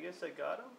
guess I got him.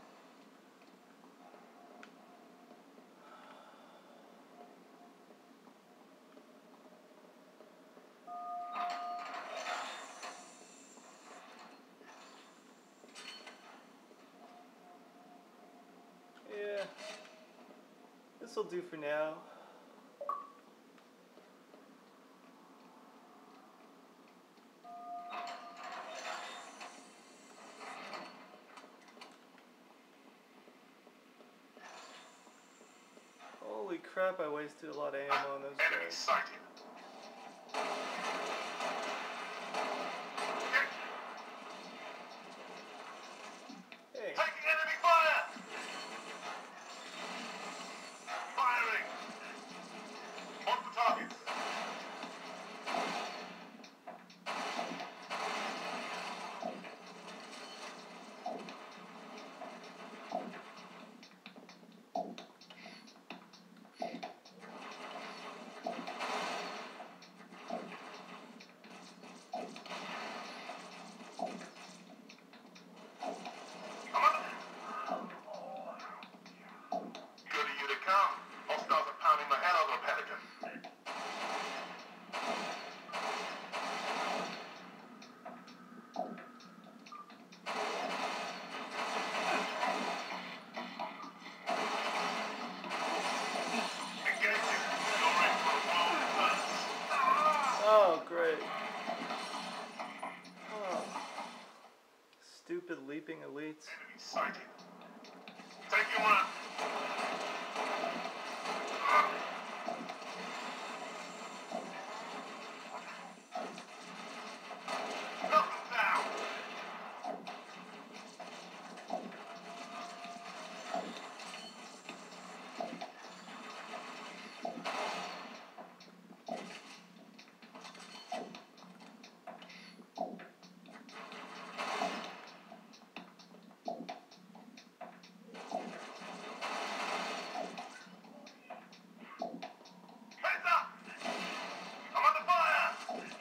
Yeah, this'll do for now. Holy crap, I wasted a lot of ammo on those Enemy guys. sighted. Hey, Taking enemy fire! Firing! On the target. Good of you to come. Hostiles are pounding the hell out of a pelican. Engaging. You're in for a world first. oh great. Oh. Stupid leaping elites. Enemy sighted. Taking one. Knock them down. Heads up! I'm under fire!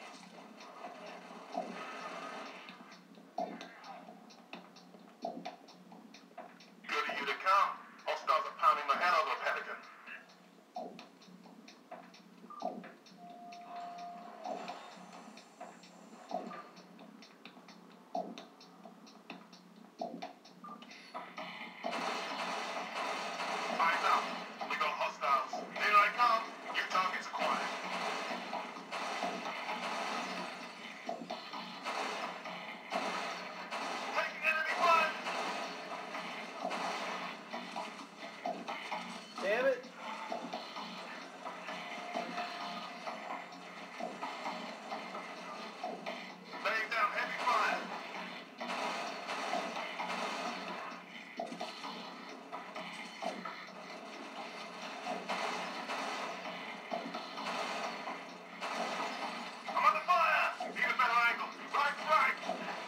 Good of you to come. Hostiles are pounding the hell out of a pelican. Eyes up. We got hostiles. Here I come. New targets acquired. Taking enemy fire! Damn it! Laying down heavy fire. I'm under fire! Need a better angle. Right, right!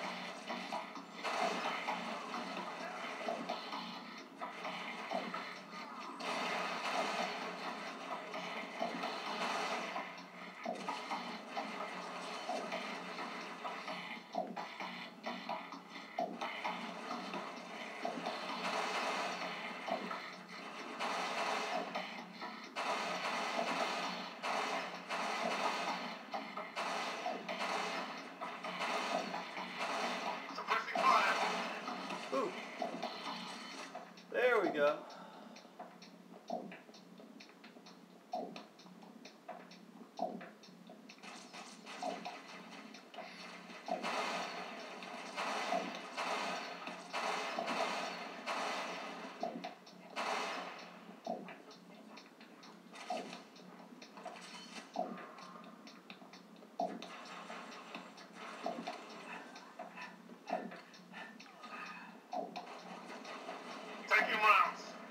Suppressing fire. Ooh. There we go. Taking rounds.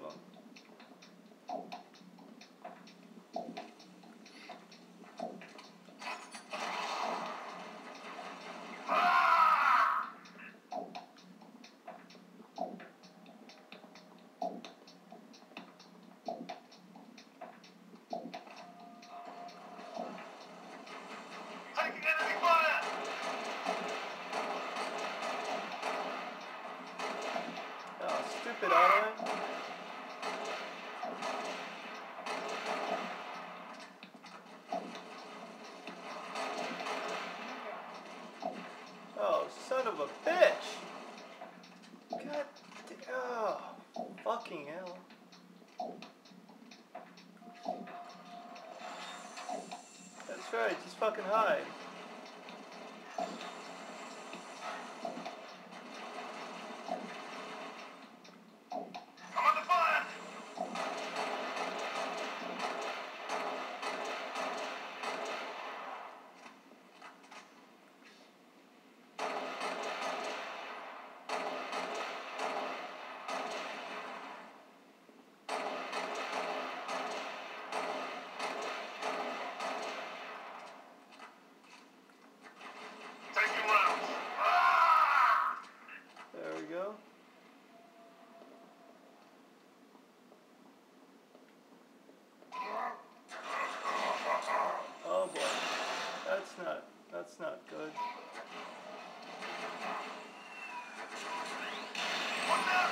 them. Taking enemy fire! Oh, stupid auto. Oh, son of a bitch! God damn. Oh, fucking hell. That's right, just fucking hide. I'm under fire! Taking rounds. There we go. Oh boy. That's not good. What's up?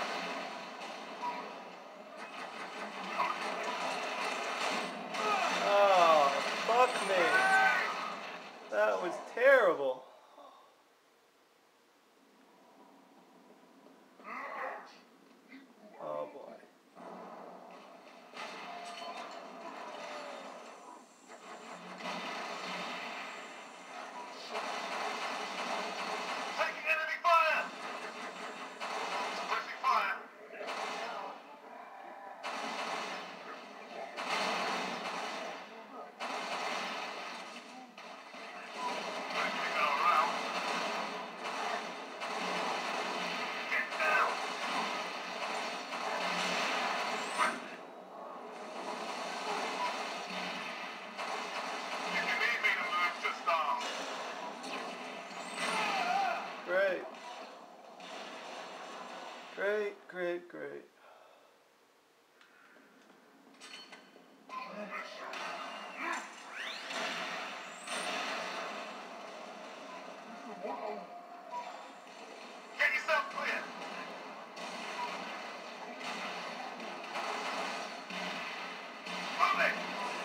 Oh, fuck me. That was terrible. Oh boy. Taking enemy fire! Suppressing fire! Taking go around. Get down! If you need me to move, just ask. Great. Great, great, great. Get yourself clear! Move it!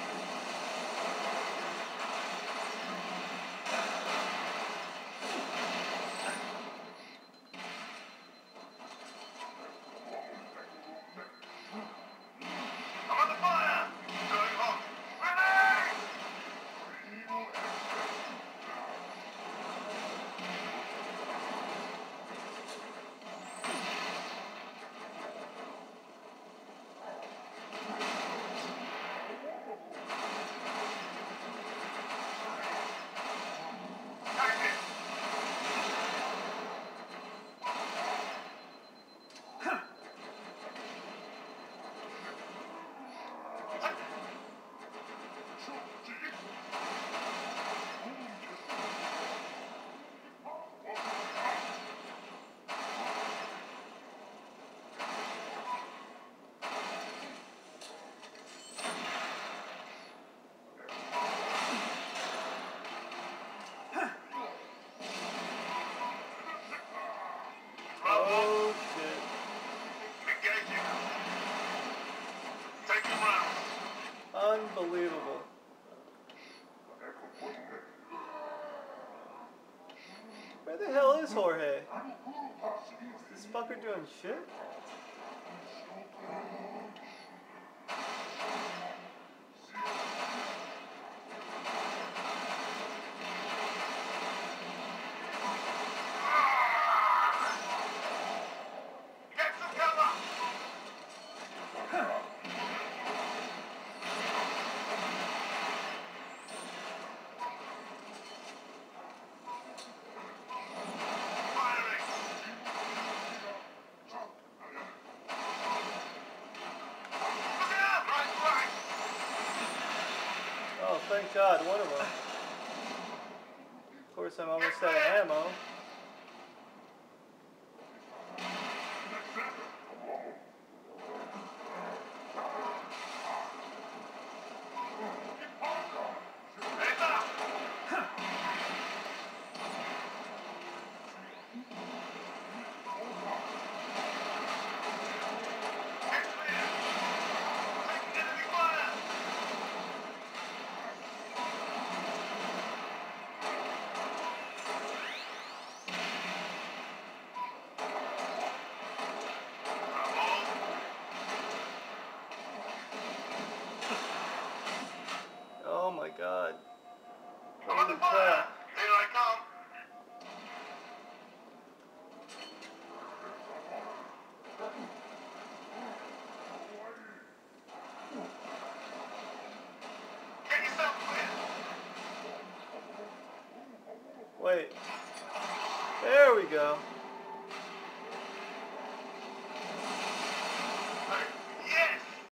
I'm under fire! Going hot! Grenade! Take it! Oh shit. Engaging. Taking rounds. Unbelievable. Where the hell is Jorge? Is this fucker doing shit? Get some cover! Firing! thank God, one of them. Of course, I'm almost out of ammo. Heads up! Get clear! Taking enemy fire! Oh my God. I'm Holy under fire! crap. Here I come! Get yourself clear! Wait. There we go.